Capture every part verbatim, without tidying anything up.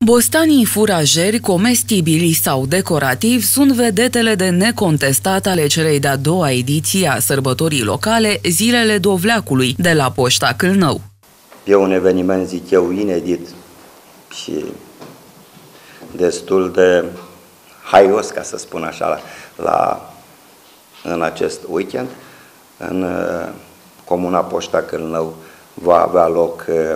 Bostanii furajeri, comestibili sau decorativi sunt vedetele de necontestat ale celei de-a doua ediții a sărbătorii locale, Zilele Dovleacului, de la Poșta Câlnău. E un eveniment, zic eu, inedit și destul de haios, ca să spun așa, la, în acest weekend. În uh, Comuna Poșta Câlnău va avea loc uh,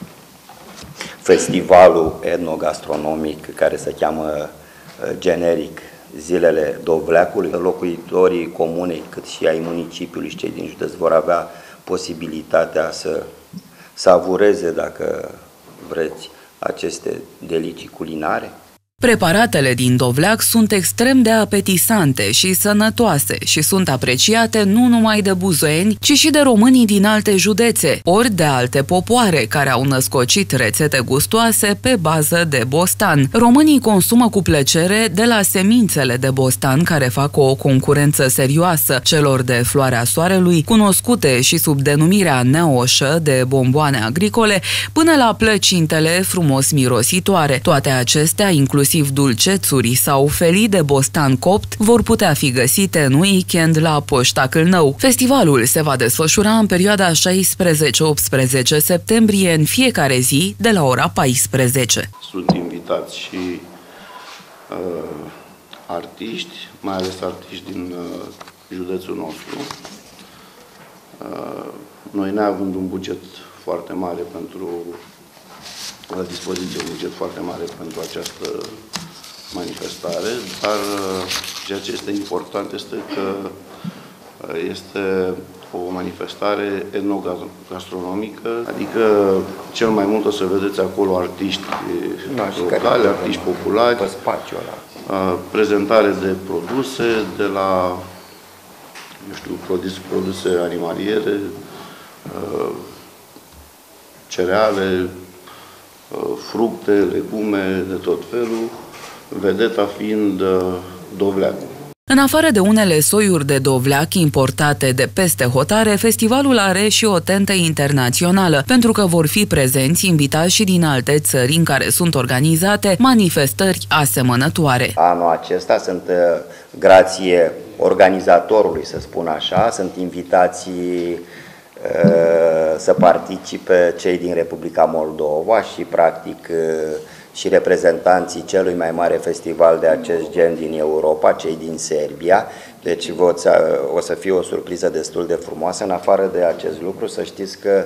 festivalul etnogastronomic care se cheamă uh, generic Zilele Dovleacului. Locuitorii comunei, cât și ai municipiului și cei din județ vor avea posibilitatea să savureze, dacă vreți, aceste delicii culinare. Preparatele din dovleac sunt extrem de apetisante și sănătoase și sunt apreciate nu numai de buzoieni, ci și de românii din alte județe, ori de alte popoare care au născocit rețete gustoase pe bază de bostan. Românii consumă cu plăcere de la semințele de bostan, care fac o concurență serioasă celor de floarea soarelui, cunoscute și sub denumirea neoșă de bomboane agricole, până la plăcintele frumos mirositoare. Toate acestea, inclusiv dulcețuri sau felii de bostan copt, vor putea fi găsite în weekend la Poșta Câlnău. Festivalul se va desfășura în perioada șaisprezece optsprezece septembrie, în fiecare zi, de la ora paisprezece. Sunt invitați și uh, artiști, mai ales artiști din uh, județul nostru. Uh, noi, neavând un buget foarte mare pentru la dispoziție, un buget foarte mare pentru această manifestare, dar ceea ce este important este că este o manifestare etnogastronomică, adică cel mai mult o să vedeți acolo artiști locali, artiști populari, prezentare de produse, de la, eu știu, produse, produse animaliere, cereale, fructe, legume de tot felul, vedeta fiind dovleacul. În afară de unele soiuri de dovleac importate de peste hotare, festivalul are și o tentă internațională, pentru că vor fi prezenți invitați și din alte țări în care sunt organizate manifestări asemănătoare. Anul acesta sunt, grație organizatorului, să spun așa, sunt invitații să participe cei din Republica Moldova și, practic, și reprezentanții celui mai mare festival de acest gen din Europa, cei din Serbia. Deci o să fie o surpriză destul de frumoasă. În afară de acest lucru, să știți că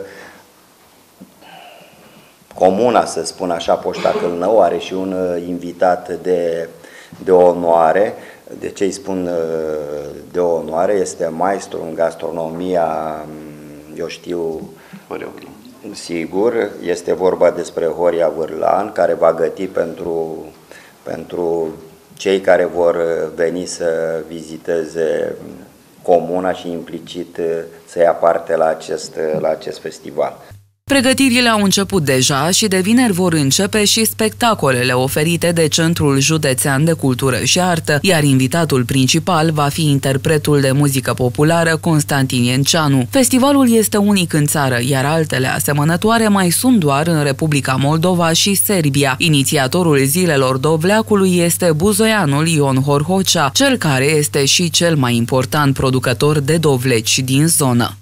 comuna, să spun așa, Poșta Câlnău, are și un invitat de, de onoare. De ce îi spun de onoare? Este maestru în gastronomia, eu știu, sigur, este vorba despre Horia Vârlan, care va găti pentru, pentru cei care vor veni să viziteze comuna și implicit să ia parte la acest, la acest festival. Pregătirile au început deja și de vineri vor începe și spectacolele oferite de Centrul Județean de Cultură și Artă, iar invitatul principal va fi interpretul de muzică populară Constantin Ienceanu. Festivalul este unic în țară, iar altele asemănătoare mai sunt doar în Republica Moldova și Serbia. Inițiatorul Zilelor Dovleacului este buzoianul Ion Horhocea, cel care este și cel mai important producător de dovleci din zonă.